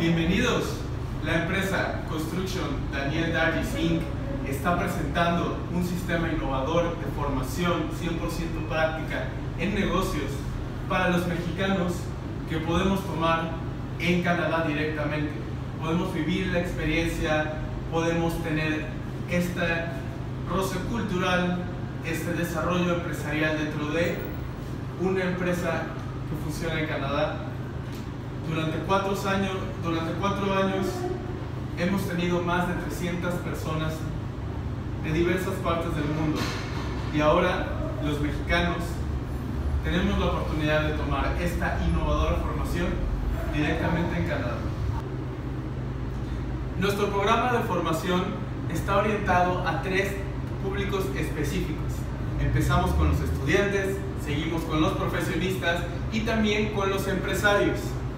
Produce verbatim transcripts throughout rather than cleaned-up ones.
Bienvenidos. La empresa Construction Daniel Dargis incorporated está presentando un sistema innovador de formación cien por ciento práctica en negocios para los mexicanos que podemos tomar en Canadá directamente. Podemos vivir la experiencia, podemos tener este roce cultural, este desarrollo empresarial dentro de una empresa que funciona en Canadá. Durante cuatro años, durante cuatro años hemos tenido más de trescientas personas de diversas partes del mundo y ahora los mexicanos tenemos la oportunidad de tomar esta innovadora formación directamente en Canadá. Nuestro programa de formación está orientado a tres públicos específicos. Empezamos con los estudiantes, seguimos con los profesionistas y también con los empresarios.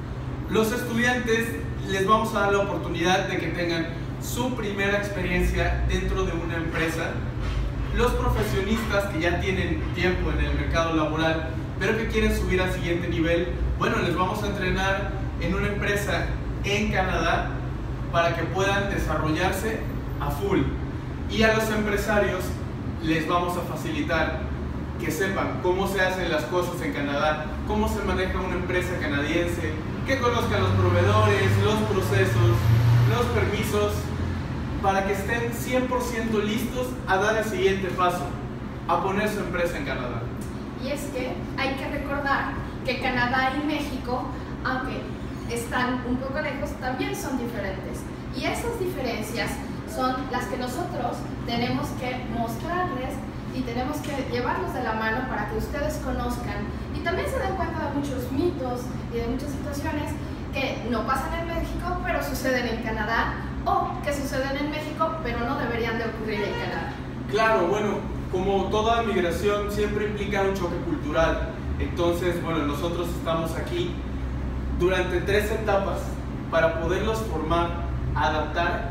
Los estudiantes les vamos a dar la oportunidad de que tengan su primera experiencia dentro de una empresa. Los profesionistas que ya tienen tiempo en el mercado laboral pero que quieren subir al siguiente nivel, bueno, les vamos a entrenar en una empresa en Canadá para que puedan desarrollarse a full. Y a los empresarios les vamos a facilitar que sepan cómo se hacen las cosas en Canadá, cómo se maneja una empresa canadiense, que conozcan los proveedores, los procesos, los permisos, para que estén cien por ciento listos a dar el siguiente paso, a poner su empresa en Canadá. Y es que hay que recordar que Canadá y México, aunque están un poco lejos, también son diferentes. Y esas diferencias son las que nosotros tenemos que mostrarles y tenemos que llevarlos de la mano para que ustedes conozcan y también se den cuenta de muchos mitos y de muchas situaciones que no pasan en México pero suceden en Canadá, o que suceden en México pero no deberían de ocurrir en Canadá. Claro, bueno, como toda migración siempre implica un choque cultural. Entonces, bueno, nosotros estamos aquí durante tres etapas para poderlos formar, adaptar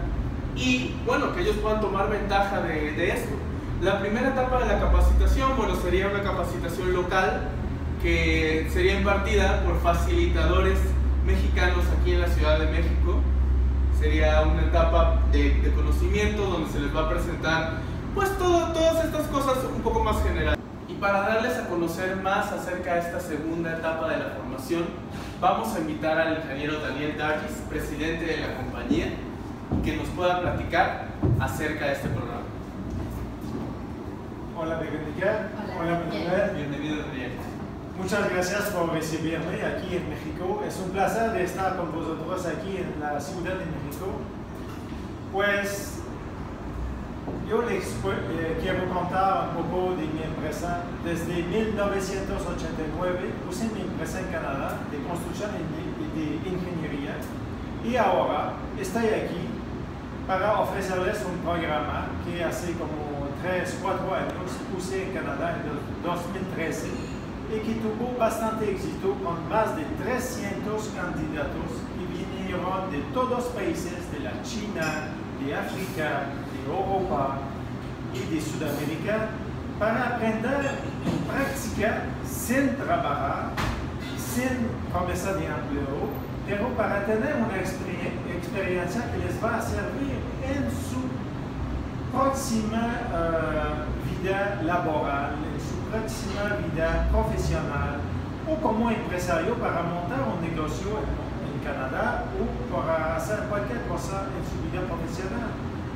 y, bueno, que ellos puedan tomar ventaja de, de esto. La primera etapa de la capacitación, bueno, sería una capacitación local que sería impartida por facilitadores mexicanos aquí en la Ciudad de México. Sería una etapa de, de conocimiento donde se les va a presentar pues todo, todas estas cosas un poco más generales. Y para darles a conocer más acerca de esta segunda etapa de la formación, vamos a invitar al ingeniero Daniel Dargis, presidente de la compañía, que nos pueda platicar acerca de este programa. Hola, Verónica. Hola, Manuel. Bienvenido, Daniel. Muchas gracias por recibirme aquí en México. Es un placer de estar con vosotros aquí en la Ciudad de México. Pues yo les eh, quiero contar un poco de mi empresa. Desde mil novecientos ochenta y nueve puse mi empresa en Canadá de construcción y de ingeniería. Y ahora estoy aquí para ofrecerles un programa que hace como tres, cuatro años puse en Canadá en dos mil trece y que tuvo bastante éxito con más de trescientos candidatos que vinieron de todos los países, de la China, de África, de Europa y de Sudamérica, para aprender en práctica sin trabajar, sin promesa de empleo, pero para tener una experiencia que les va a servir en su próxima uh, vida laboral, en su próxima vida profesional o como empresario para montar un negocio en, en Canadá o para hacer cualquier cosa en su vida profesional.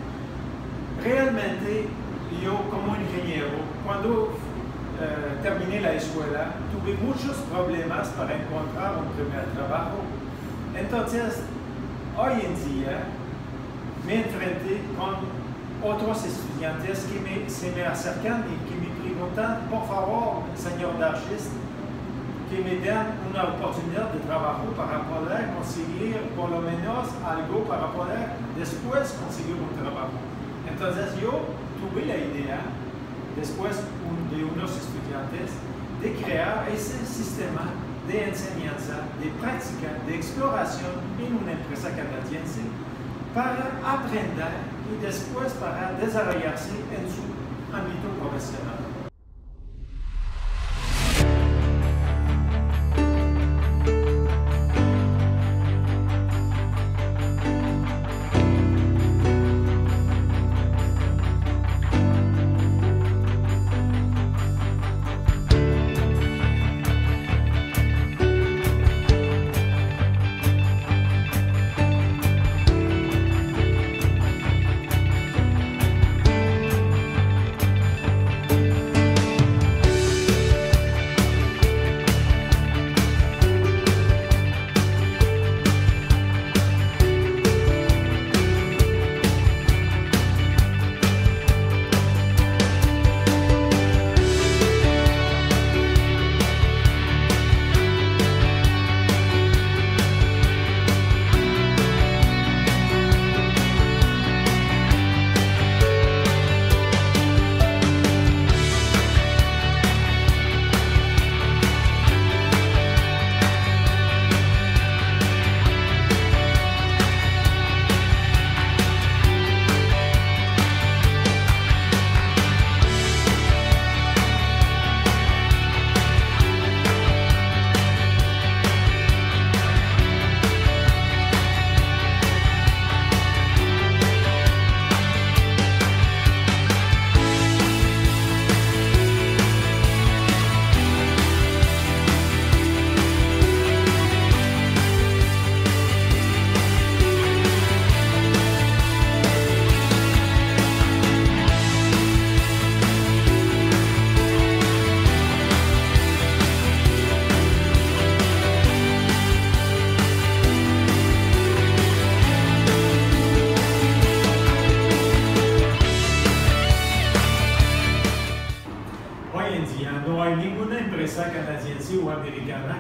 Realmente, yo como ingeniero, cuando uh, terminé la escuela, tuve muchos problemas para encontrar un primer trabajo. Entonces, hoy en día, me enfrenté con otros estudiantes que me, se me acercan y que me preguntan, por favor, señor Dargis, que me den una oportunidad de trabajo para poder conseguir por lo menos algo para poder después conseguir un trabajo. Entonces yo tuve la idea, después de unos estudiantes, de crear ese sistema de enseñanza, de práctica, de exploración en una empresa canadiense para aprender y después para desarrollarse en su ámbito profesional.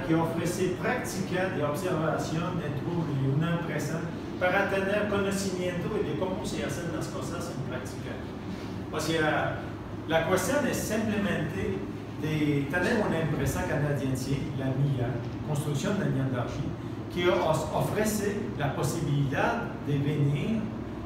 que ofrece práctica de observación dentro de una empresa para tener conocimiento de cómo se hacen las cosas en práctica. O sea, la cuestión es simplemente de tener una empresa canadiense, la mía, Construcción de Ñandarji, que os ofrece la posibilidad de venir.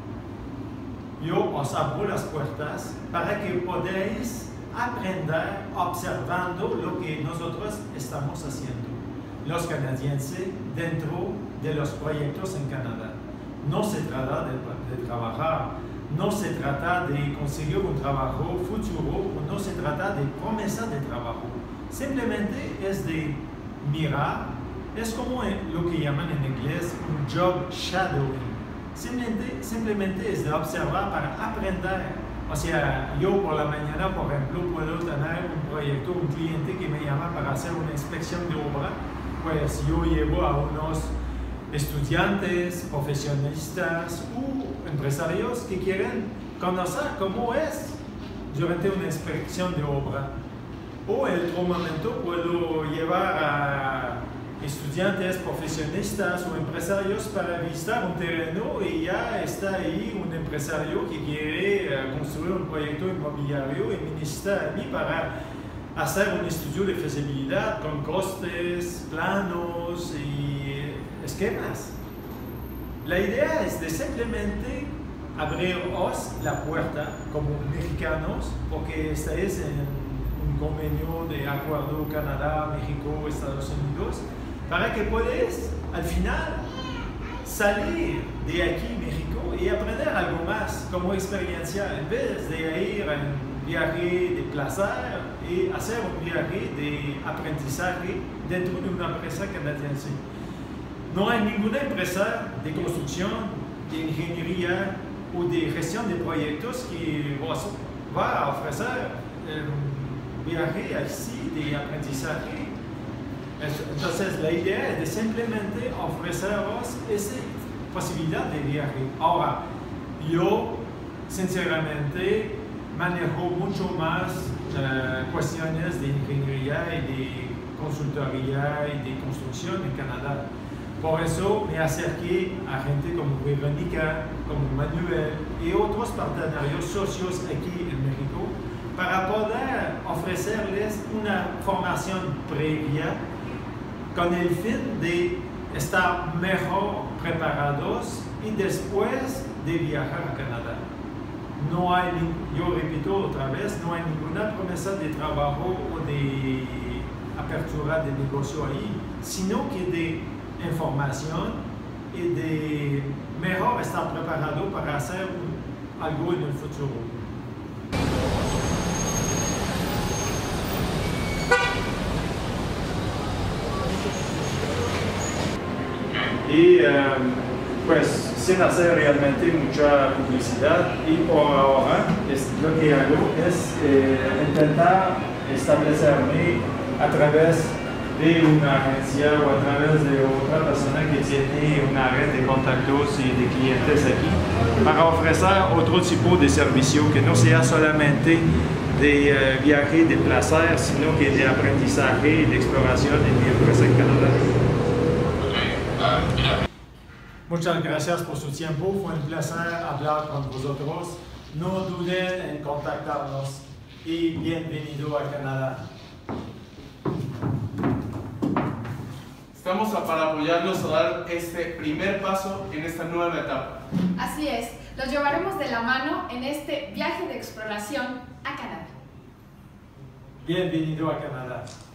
Yo os abro las puertas para que podáis aprender observando lo que nosotros estamos haciendo, los canadienses, dentro de los proyectos en Canadá. No se trata de, de trabajar, no se trata de conseguir un trabajo futuro, no se trata de promesa de trabajo. Simplemente es de mirar, es como lo que llaman en inglés un job shadowing. Simplemente, simplemente es de observar para aprender. O sea, yo por la mañana, por ejemplo, puedo tener un proyecto, un cliente que me llama para hacer una inspección de obra, pues yo llevo a unos estudiantes, profesionistas u empresarios que quieren conocer cómo es durante una inspección de obra. O en otro momento puedo llevar a estudiantes, profesionistas o empresarios para visitar un terreno y ya está ahí un empresario que quiere uh, construir un proyecto inmobiliario y me necesita a mí para hacer un estudio de feasibilidad con costes, planos y esquemas. La idea es de simplemente abriros la puerta como mexicanos, porque estáis en un convenio de acuerdo Canadá, México, Estados Unidos, para que podáis al final salir de aquí, México, y aprender algo más como experiencia, en vez de ir en viaje de placer y hacer un viaje de aprendizaje dentro de una empresa canadiense. No hay ninguna empresa de construcción, de ingeniería o de gestión de proyectos que os va a ofrecer un viaje así de aprendizaje. Entonces, la idea es de simplemente ofreceros esa posibilidad de viaje. Ahora, yo, sinceramente, manejo mucho más uh, cuestiones de ingeniería y de consultoría y de construcción en Canadá. Por eso me acerqué a gente como Verónica, como Manuel y otros partenarios socios aquí en México para poder ofrecerles una formación previa con el fin de estar mejor preparados y después de viajar a Canadá. No hay, yo repito otra vez, no hay ninguna promesa de trabajo o de apertura de negocio ahí, sino que de información y de mejor estar preparado para hacer algo en el futuro. Y um, pues sin hacer realmente mucha publicidad, y por ahora es, lo que hago es eh, intentar establecerme a través de una agencia o a través de otra persona que tiene una red de contactos y de clientes aquí para ofrecer otro tipo de servicio que no sea solamente de uh, viaje de placer, sino que de aprendizaje y de exploración en mi empresa en Canadá. Muchas gracias por su tiempo, fue un placer hablar con vosotros. No duden en contactarnos y bienvenido a Canadá. Estamos para apoyarlos a dar este primer paso en esta nueva etapa. Así es, los llevaremos de la mano en este viaje de exploración a Canadá. Bienvenido a Canadá.